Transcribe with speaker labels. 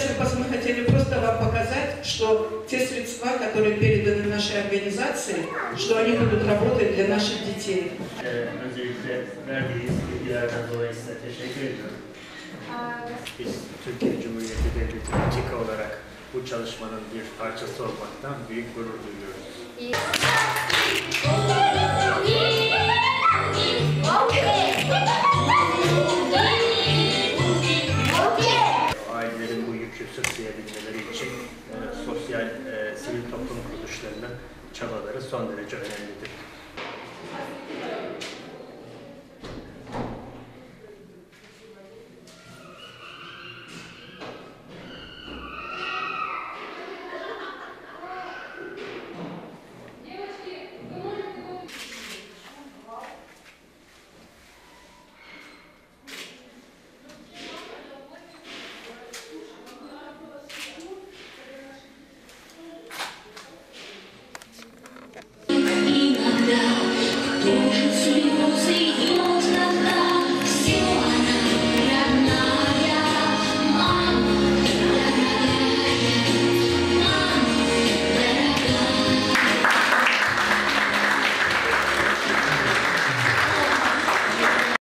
Speaker 1: мы хотели просто вам показать, что те средства, которые переданы нашей организации, что они будут работать для наших детей.
Speaker 2: Öncelikle verdiğiniz bilgilerden dolayı size teşekkür ediyorum. Biz Türkiye Cumhuriyeti Devleti'nin TİKA olarak bu çalışmanın bir parçası olmaktan büyük gurur duyuyoruz. Ailelerin bu yükü sırtlayabilmeleri için sosyal sivil toplum kuruluşlarının çabaları son derece önemlidir.